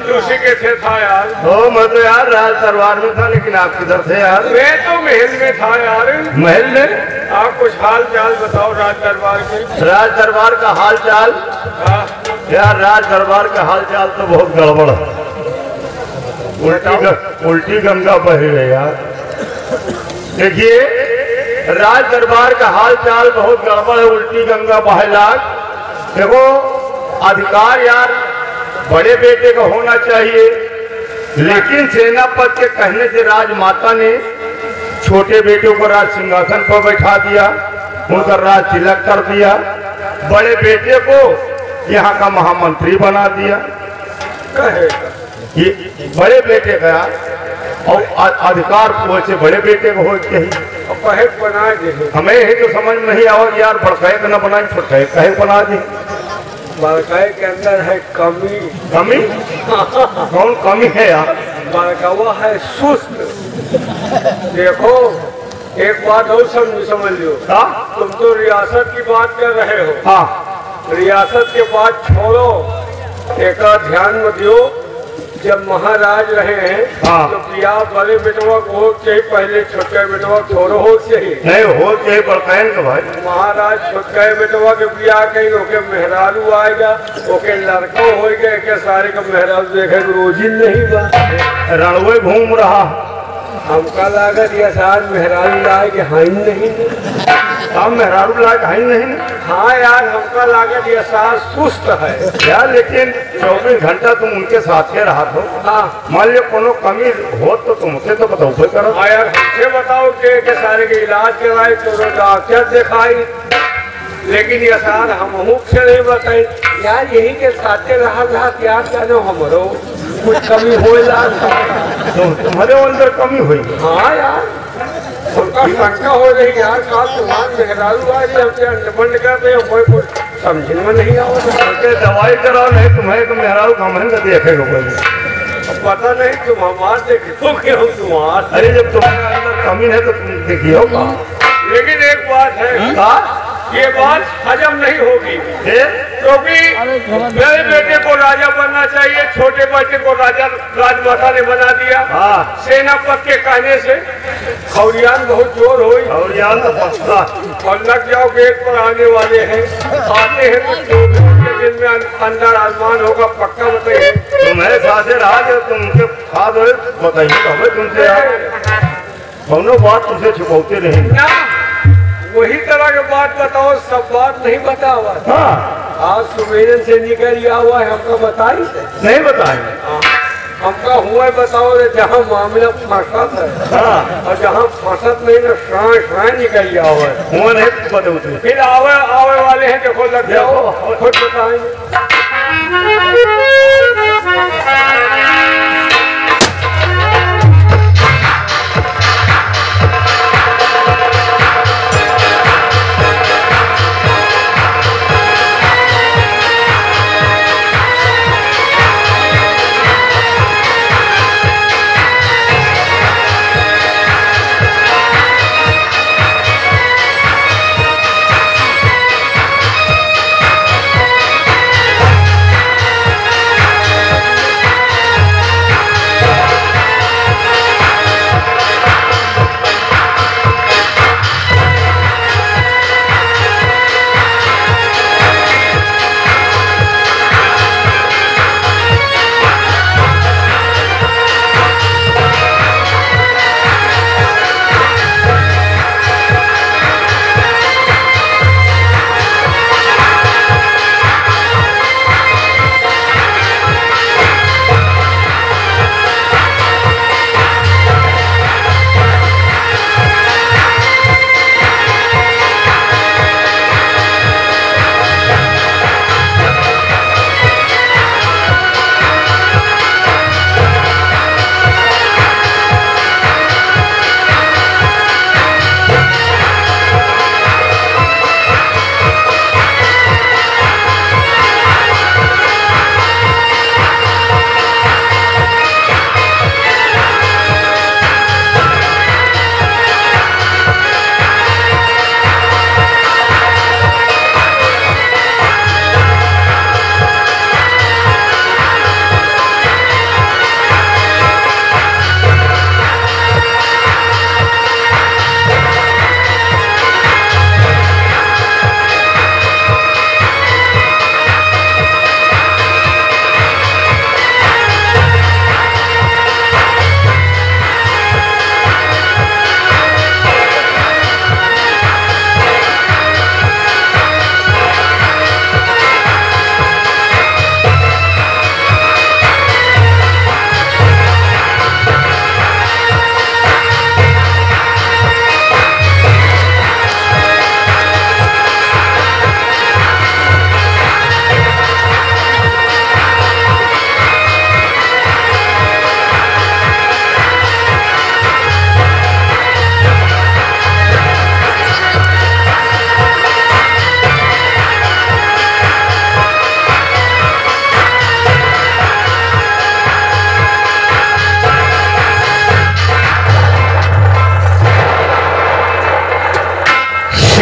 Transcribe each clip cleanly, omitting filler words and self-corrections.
उसी के थे था यार। ओ मैं तो यार राज दरबार में था, लेकिन आप किधर थे यार? मैं तो महल में था यार। महल में? आप कुछ हाल चाल बताओ राज दरबार के। राज दरबार का हाल चाल? यार राज दरबार का हाल चाल तो बहुत गड़बड़ है। उल्टी गंगा बही है यार। देखिए राज दरबार का हाल चाल बहुत गड़बड़ है, उल्टी गंगा बहे लाग। देखो अधिकार यार बड़े बेटे का होना चाहिए, लेकिन सेनापति के कहने से राजमाता ने छोटे बेटे को राज सिंहासन पर बैठा दिया, उनका राज तिलक कर दिया, बड़े बेटे को यहाँ का महामंत्री बना दिया। ये बड़े बेटे का और अधिकार वैसे बड़े बेटे को हो चाहिए। बना दे हमें ही तो समझ नहीं आवा यार, बड़काए का न बनाए छोटे कहे बना दे। बड़काए के अंदर है कमी। कमी? कौन कमी है यार? बड़कावा है सुस्त। देखो एक बात और समझ लो। हाँ? तुम तो रियासत की बात कर रहे हो। हाँ। रियासत के बात छोड़ो, एक ध्यान मत दियो, जब महाराज रहे हैं हाँ। तो ब्याह बड़े बेटवा को हो चाहिए, पहले छोटे बेटवा थोड़ा हो चाहिए। नहीं हो चाहिए बड़काइन का भाई। महाराज छोटे बेटवा के ब्याह कहीं ओके मेहरारू आएगा, ओके लड़का हो गया के सारे का मेहरारू देखे रोजी नहीं बा, रणवे घूम रहा। हमका लागत ये साल मेहरारू लाए के हाई नहीं। हम मेहरारू लायक है नहीं। हाँ यार हमका लागत ये साल सुस्त है यार, लेकिन 24 घंटा तुम उनके साथ ही रहा हो। हाँ मान लियो कोनो कमी हो तो तुमसे तो बताओ करो। हाँ यार हमसे बताओ के सारे के इलाज कराए तो डॉक्टर दिखाई, लेकिन ये साल हम से नहीं बताई यार, यही के साथे रहा क्या जानो हमरो कुछ कमी हो तुम्हारे अंदर कमी हुई। हाँ यार उनका शंका हो रही यार, काल तुम्हारे मेहरारू आ रही हमसे अंडबंड करते हैं, कोई कुछ समझ में नहीं आवता। दवाई कराओ नहीं तुम्हारे तो मेहरारू का महंगा देखेगा कोई। पता नहीं तुम हमारे देखो कि हम तुम्हारे। अरे जब तुम्हारे अंदर कमी है तो तुम देखिए होगा। लेकिन एक बात है, ये बात हजम नहीं होगी क्योंकि मेरे बेटे को राजा बनना चाहिए, छोटे बेटे को राजा राजमाता ने बना दिया। सेनापति के कहने से खौरियान बहुत जोर हुई, खौरियान तो फंसता और लग जाओ गेट पर आने वाले हैं, आते हैं तो दिन में अंदर आसमान होगा पक्का बताइए। तुम्हारे साथ रहा जो तुमके खाद बताइए हमें तुमसे दोनों बात तुमसे छुपाते रहे ना, वही तरह के बात बताओ, सब बात नहीं बता हुआ। हाँ। आज सुमेरन से निकल गया हुआ है, हमको बताई नहीं बताए। हमका हुआ बताओ जहाँ मामला फंसत है। हाँ। और जहाँ फंसत नहीं ना शान निकल गया हुआ है, हुआ नहीं बताओ। फिर आवे वाले हैं, देखो लग जाओ खुद बताएंगे।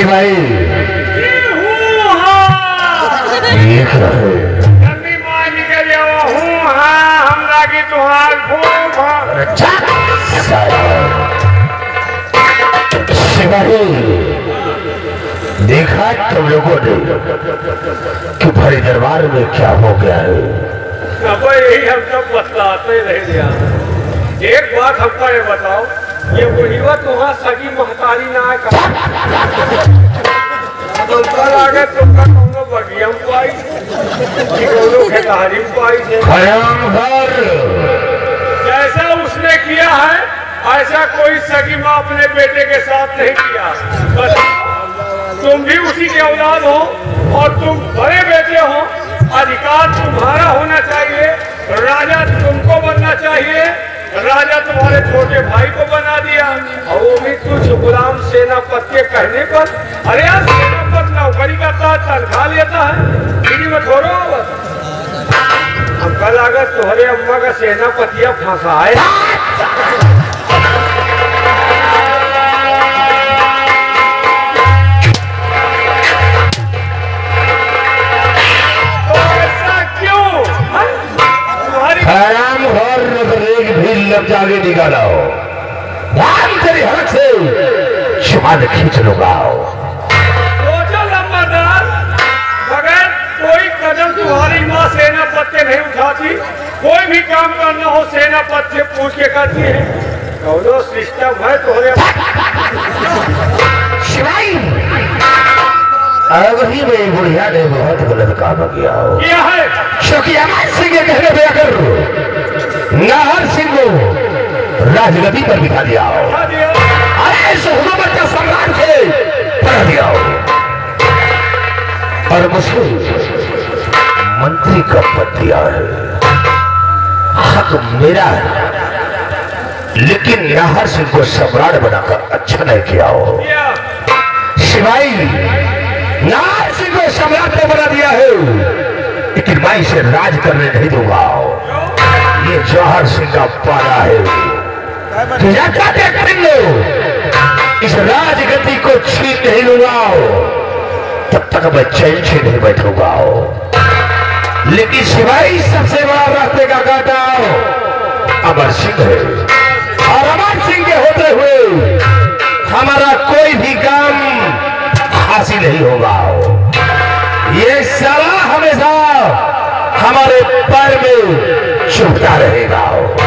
शिवाई एक रहे जल्दी मार निकल जाओ हूँ हाँ हम लागी तुहार खूब हाँ शिवाई देखा तुम लोगों ने कि भरे दरबार में क्या हो गया है। अब यही हम सब बतलाते रह गया। एक बात हमको ये बताओ, ये बुढ़ीवा तुम्हारा सगी महतारी ना है तुमका लागे तुमका कौनो बगियम पाई कि कौनो खेतहरी पाई थे। जैसा उसने किया है ऐसा कोई सगी माँ अपने बेटे के साथ नहीं किया। बस तुम भी उसी के औलाद हो और तुम बड़े बेटे हो, अधिकार तुम्हारा होना चाहिए, राजा तुमको बनना चाहिए। राजा तुम्हारे छोटे भाई को बना दिया और वो भी कुछ गुलाम सेनापति के कहने पर। अरे यार सेनापति नौकरी करता है, तनख्वाह लेता है, फ्री में थोड़ा हमका लगा तुम्हारे अम्मा का सेनापतिया फंसा है। लग जाके निकाला हो तेरी हड़क से शुमाल खींच लूंगा। सोचो लंबादार, बगैर कोई कदम तुम्हारी माँ सेनापति नहीं उठाती। कोई भी काम करना हो सेनापति से पूछ के करती है। कौनो सिस्टम है तुम्हारे शिवाई अभी मेरी बुढ़िया ने बहुत गलत काम किया हो। क्या है? क्योंकि अमर सिंह के कहने पे अगर नाहर सिंह को राजगद्दी पर बिठा दिया हो, अरे हुकूमत का सम्मान से पढ़ा दिया हो और मुझे मंत्री का पद दिया है। हक मेरा है, लेकिन नाहर सिंह को सम्राट बनाकर अच्छा नहीं किया हो। शिवाई नाहर सिंह को सम्राट ने बना दिया है, लेकिन मैं इसे राज करने नहीं दूंगा। ये जौहर सिंह का पारा है। इस राजगद्दी को छीन नहीं लूंगा तब तक मैं चैन से नहीं बैठूंगा। लेकिन शिवाई सबसे बड़ा रास्ते का कांटा अमर सिंह है और अमर सिंह के होते हुए हमारा कोई भी काम हासिल नहीं होगा। ये साला हमेशा हमारे पैर में चुभता रहेगा।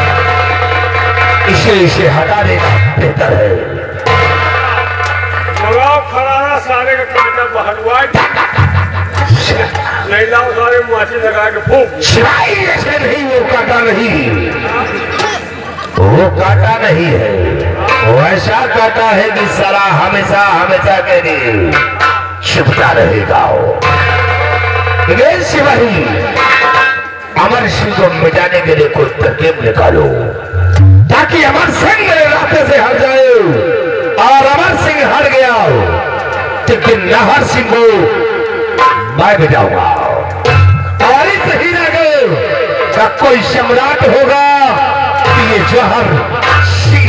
इसे हटा देना बेहतर है। लगाओ खराना सारे का कांटा बहलवा नहीं लाओ सारे माची लगा के फूंक। शिवाई ऐसे नहीं, वो कांटा नहीं, वो कांटा नहीं है, वो ऐसा कांटा है कि साला हमेशा हमेशा के लिए चुभता रहेगा। शिवाई अमर सिंह को मिटाने के लिए कोई तरकीब निकालो ताकि अमर सिंह मेरे रास्ते से हट जाए। और अमर सिंह हट गया लेकिन नाहर सिंह को मैं मिटाऊंगा। और इस हीरागढ़ का कोई सम्राट होगा कि ये जौहर सिंह।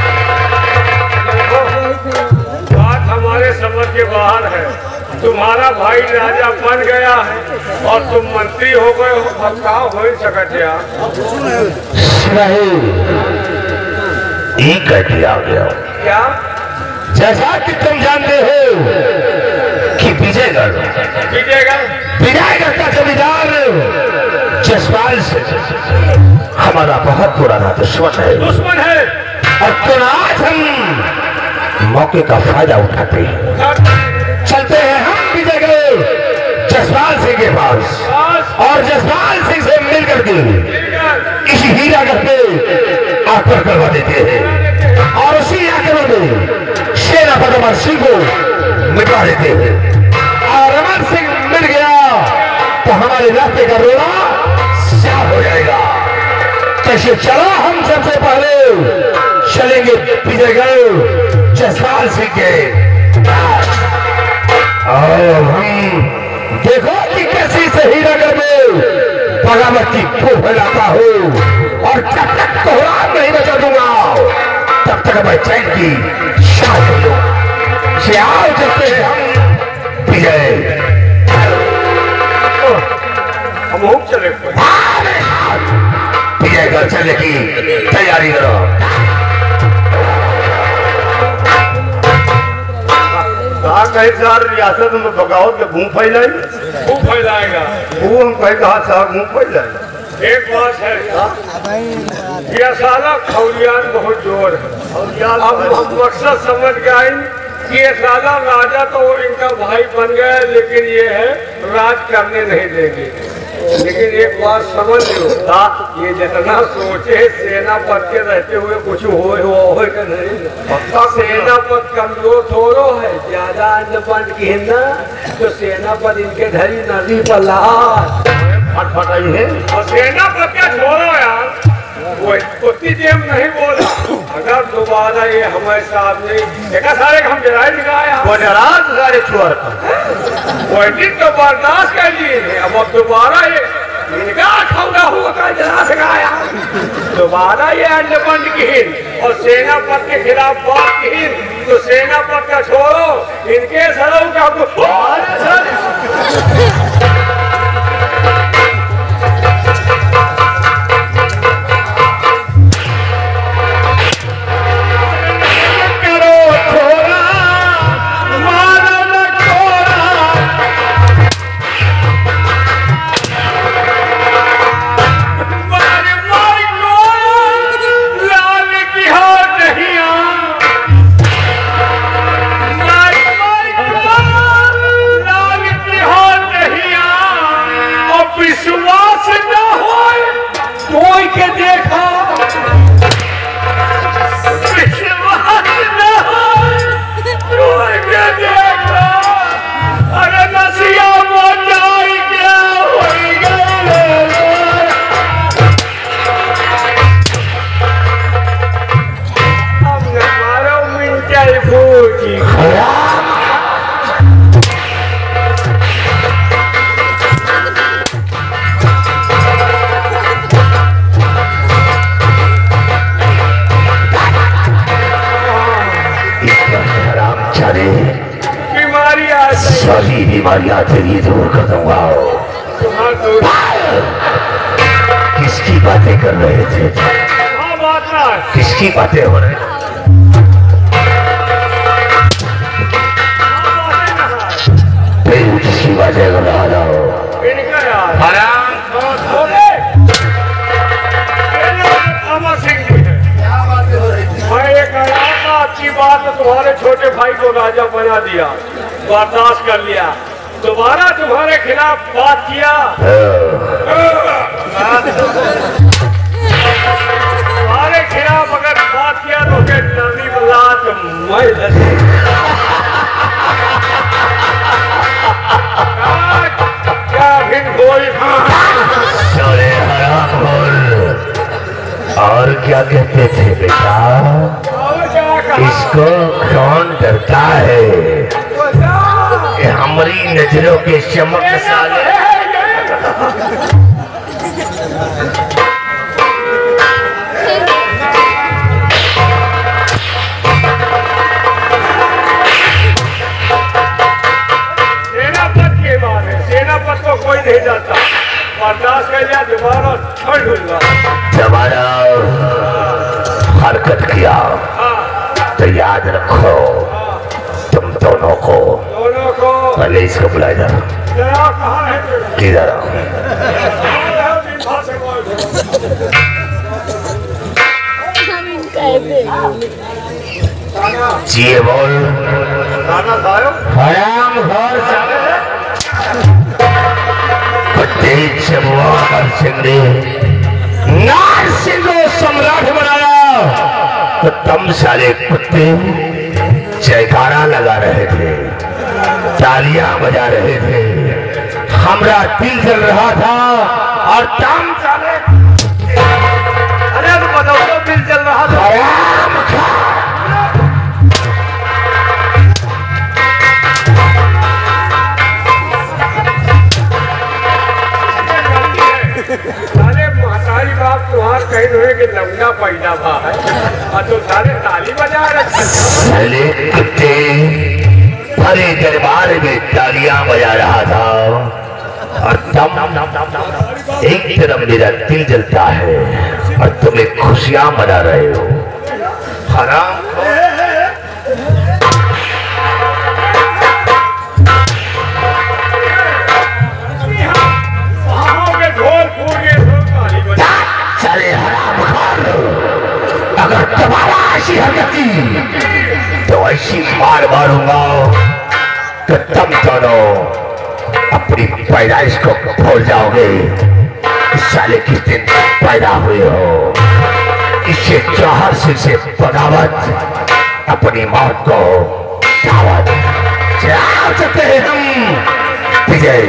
बात हमारे समझ के बाहर है। तुम्हारा भाई राजा बन गया है और तुम मंत्री हो गए हो, अब क्या हो सकते एक आ गया क्या? जैसा कि तुम जानते हो कि विजयगढ़ का जमींदार जसपाल से हमारा बहुत पुराना दुश्मन है। और तो आज हम मौके का फायदा उठाते हैं, चलते हैं हम विजयगढ़ जसपाल सिंह के पास और जसपाल सिंह से मिलकर के इस हीरागढ़ पे आक्रमण करवा देते हैं और उसी आक्रमण में सेनापति अमर सिंह को मिटवा देते हैं। और अमर सिंह मिल गया तो हमारे रास्ते का रोड़ा साफ हो जाएगा। कैसे चलो, हम सबसे पहले चलेंगे विजयगढ़ जसपाल सिंह के। और हम देखो कि कैसी से हीरागढ़ में बगावत की खूब फैलाता हूँ और जब तक कोहराम नहीं बचा दूंगा तब तक मैं चैन की शान करूंगा। जब से हम जयकर चलने की तैयारी करो। कहा कहीं सार रियासत में बगावत के घूम फैलाएगा वो हम कहीं कहा साहब घूम फैलाएगा। एक बात है, यह साला खौलियान बहुत जोर है। अब हम मकसद समझ गए कि ये साला राजा तो इनका भाई बन गया, लेकिन ये है राज करने नहीं देंगे। लेकिन एक बात समझ लो, ये जितना सोचे सेनापति के रहते हुए कुछ हो नहीं। सेनापति कमजोर थोड़ो है, ज्यादा अन्न की ना तो सेनापति इनके धरी नदी पर फटफटाई है। और सेनापति का छोड़ो यार, वो उतनी देर नहीं बोला। अगर दोबारा ये हमारे सामने देखा सारे हम जराई दिखाया, वो नाराज सारे छोर वो दिन तो बर्दाश्त कर लिए, अब दोबारा ये इनका खौदा हुआ का जरा दिखाया। दोबारा ये अंडबंड की और सेनापति के खिलाफ बात की तो सेनापति का छोड़ो, इनके सरों का सारी बीमारियां तेरी दूर कर दूंगा। किसकी बातें कर रहे थे? किसकी बातें हो रही? किसकी बातें कर रहा था? अच्छी बात तुम्हारे छोटे भाई को राजा बना दिया, बर्दाश्त कर लिया। दोबारा तुम्हारे खिलाफ बात किया, तुम्हारे खिलाफ अगर बात किया तो फिर नदी बलात मैं क्या फिर कोई और क्या कहते थे बेटा? इसको कौन डरता है? हमारी नजरों के चमक साले सेनापति के बारे, सेनापति को कोई नहीं डरता। बर्दाश्त कर लिया, दोबारा छोड़ दूंगा। दोबारा हरकत किया तो याद रखो, तुम दोनों को पहले इसको बुलाया जा। किधर आओ? जी बोल। हराम घर सिंह सम्राट बनाया तो तुम सारे कुत्ते जयकारा लगा रहे थे, तालियां बजा रहे थे, हमारा दिल जल रहा था और तुम साले अरे तो बताओ तो दिल जल रहा था। सारे महतारी बाप तुम्हार कहीं हुए कि लंगा पैदा भा है और तो सारे ताली बजा रहे साले कुत्ते भरे दरबार में तालियां बजा रहा था और तम एक तरफ मेरा दिल जलता है और तुम्हें खुशियां मना रहे हो। हराम चले हराम खान, अगर तुम्हारा ऐसी हरकत की तो ऐसी मार मारूंगा तो तुम दोनों अपनी पैदाइश को भूल जाओगे। इस साले किस दिन पैदा हुए हो, इससे जौहर से बगावत, अपनी मौत को दावत चला सकते हैं हम। विजय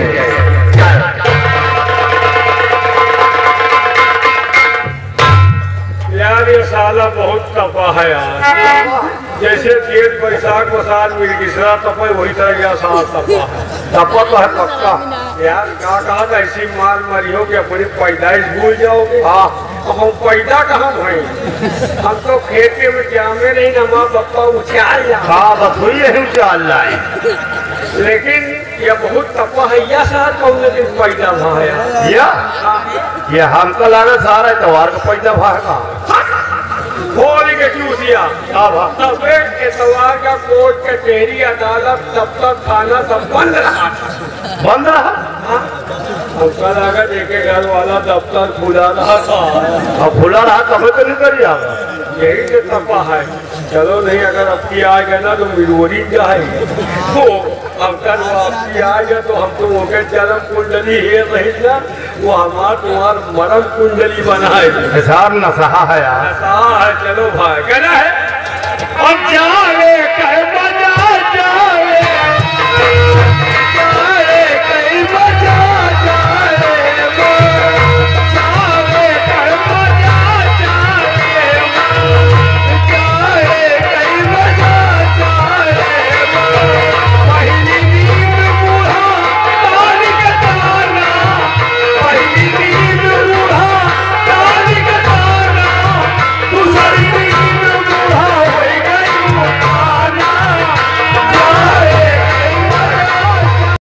यार ये साला बहुत तपा है यार, जैसे जेठ बैसाख बसात मिर्गिसरा तपा वही तरह का साल तपा है। तपा तो है पक्का यार का कहा था ऐसी मार मरियो कि अपनी पैदाइश भूल जाओगे। हाँ अब हम पैदा कहाँ भाई, हम तो खेते में जामे नहीं ना, माँ बापा उछाल जाए। हाँ बस हुई है चाल लाई। लेकिन ये बहुत तपा है, यह साल कौन दिन पैदा हुआ है ये हमको लगा सारा त्योहार का पैदा भागा होली के चूसिया। तब एतवार का कोर्ट कचहरी अदालत दफ्तर थाना सब बंद रहा। बंद रहा। हमका लगा देखे घर वाला दफ्तर खुला रहा था। अब खुला रहा तब तो नहीं करिए यही तो तपा है। चलो नहीं, अगर आपकी आ गए ना तो मिलोरी जाएगी। तो अब कल वो आपकी आ गया तो हम तो वो के जन्म कुंडली है रही ना, वो हमार तुम्हार मरम कुंडली बनाए। हिसाब न सहा है यार। ऐसा है, चलो भाई कहना है अब जाओ।